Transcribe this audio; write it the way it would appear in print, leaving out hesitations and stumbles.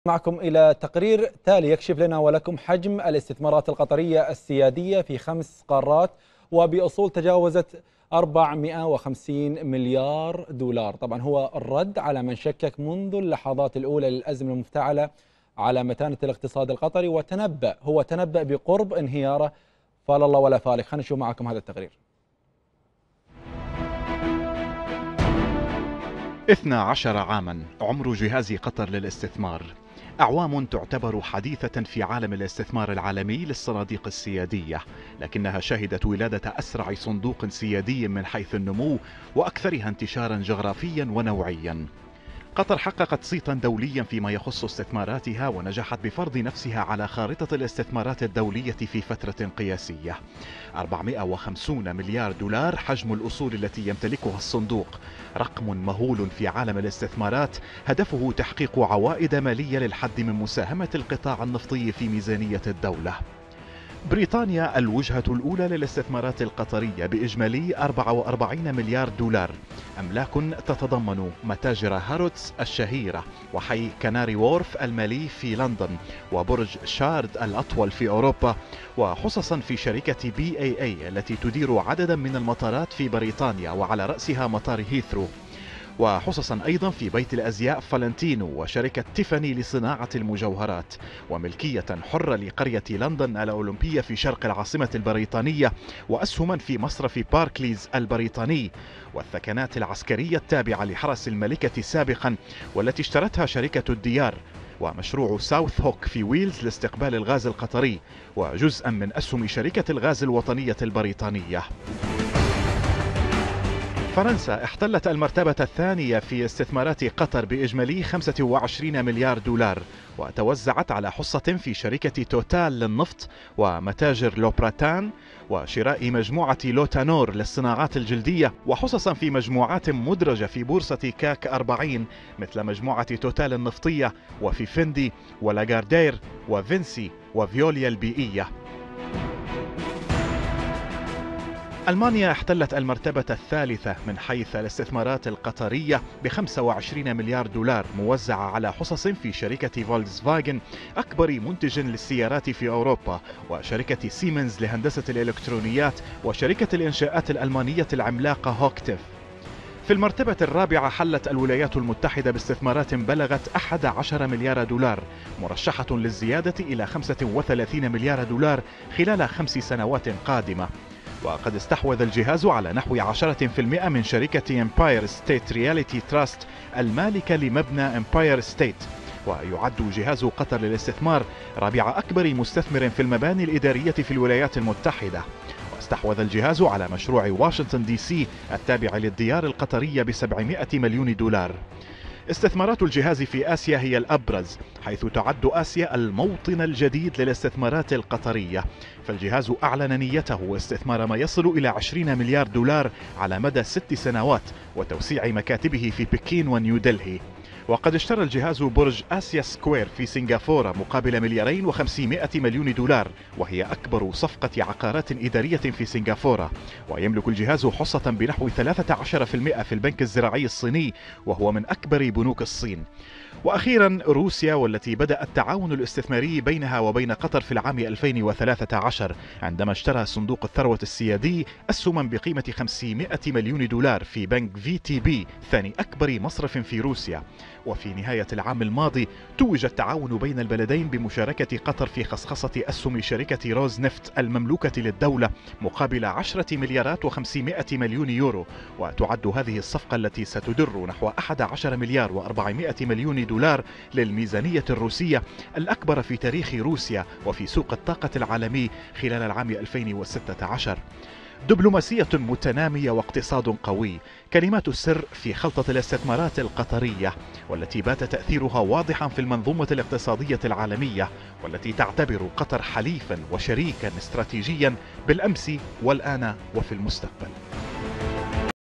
معكم إلى تقرير تالي يكشف لنا ولكم حجم الاستثمارات القطرية السيادية في 5 قارات وبأصول تجاوزت 450 مليار دولار. طبعا هو الرد على من شكك منذ اللحظات الأولى للأزمة المفتعلة على متانة الاقتصاد القطري، وتنبأ بقرب انهياره. فال الله ولا فالك. خلينا نشوف معكم هذا التقرير. 12 عاما عمر جهاز قطر للاستثمار، أعوام تعتبر حديثة في عالم الاستثمار العالمي للصناديق السيادية، لكنها شهدت ولادة أسرع صندوق سيادي من حيث النمو وأكثرها انتشارا جغرافيا ونوعيا. قطر حققت صيتا دوليا فيما يخص استثماراتها، ونجحت بفرض نفسها على خارطة الاستثمارات الدولية في فترة قياسية. 450 مليار دولار حجم الأصول التي يمتلكها الصندوق، رقم مهول في عالم الاستثمارات، هدفه تحقيق عوائد مالية للحد من مساهمة القطاع النفطي في ميزانية الدولة. بريطانيا الوجهة الأولى للاستثمارات القطرية بإجمالي 44 مليار دولار، أملاك تتضمن متاجر هاروتس الشهيرة، وحي كناري وورف المالي في لندن، وبرج شارد الأطول في أوروبا، وحصصا في شركة BAA التي تدير عددا من المطارات في بريطانيا وعلى رأسها مطار هيثرو، وحصصا أيضا في بيت الأزياء فالنتينو وشركة تيفاني لصناعة المجوهرات، وملكية حرة لقرية لندن الأولمبية في شرق العاصمة البريطانية، وأسهما في مصرف باركليز البريطاني، والثكنات العسكرية التابعة لحرس الملكة سابقا والتي اشترتها شركة الديار، ومشروع ساوث هوك في ويلز لاستقبال الغاز القطري، وجزءا من أسهم شركة الغاز الوطنية البريطانية. فرنسا احتلت المرتبة الثانية في استثمارات قطر بإجمالي 25 مليار دولار، وتوزعت على حصة في شركة توتال للنفط ومتاجر لوبراتان وشراء مجموعة لوتانور للصناعات الجلدية، وحصصا في مجموعات مدرجة في بورصة كاك 40 مثل مجموعة توتال النفطية وفي فندي ولاغاردير وفينسي وفيوليا البيئية. ألمانيا احتلت المرتبة الثالثة من حيث الاستثمارات القطرية ب25 مليار دولار، موزعة على حصص في شركة فولكسفاجن أكبر منتج للسيارات في أوروبا، وشركة سيمنز لهندسة الإلكترونيات، وشركة الإنشاءات الألمانية العملاقة هوكتيف. في المرتبة الرابعة حلت الولايات المتحدة باستثمارات بلغت 11 مليار دولار، مرشحة للزيادة إلى 35 مليار دولار خلال 5 سنوات قادمة. وقد استحوذ الجهاز على نحو 10% من شركة امباير ستيت رياليتي تراست المالكة لمبنى امباير ستيت، ويعد جهاز قطر للاستثمار رابع أكبر مستثمر في المباني الإدارية في الولايات المتحدة. واستحوذ الجهاز على مشروع واشنطن دي سي التابع للديار القطرية ب700 مليون دولار. استثمارات الجهاز في آسيا هي الأبرز، حيث تعد آسيا الموطن الجديد للاستثمارات القطرية، فالجهاز أعلن نيته استثمار ما يصل إلى 20 مليار دولار على مدى 6 سنوات وتوسيع مكاتبه في بكين ونيودلهي. وقد اشترى الجهاز برج آسيا سكوير في سنغافورة مقابل 2.5 مليار دولار، وهي أكبر صفقة عقارات إدارية في سنغافورة. ويملك الجهاز حصة بنحو 13% في البنك الزراعي الصيني، وهو من أكبر بنوك الصين. وأخيرا روسيا، والتي بدأ التعاون الاستثماري بينها وبين قطر في العام 2013 عندما اشترى صندوق الثروة السيادي أسهما بقيمة 500 مليون دولار في بنك VTB ثاني أكبر مصرف في روسيا. وفي نهاية العام الماضي توج التعاون بين البلدين بمشاركة قطر في خصخصة أسهم شركة روز نفت المملوكة للدولة مقابل 10 مليارات و500 مليون يورو. وتعد هذه الصفقة التي ستدر نحو 11 مليار و400 مليون دولار للميزانية الروسية الأكبر في تاريخ روسيا وفي سوق الطاقة العالمي خلال العام 2016. دبلوماسية متنامية واقتصاد قوي، كلمات السر في خلطة الاستثمارات القطرية، والتي بات تأثيرها واضحا في المنظومة الاقتصادية العالمية، والتي تعتبر قطر حليفا وشريكا استراتيجيا بالأمس والآن وفي المستقبل.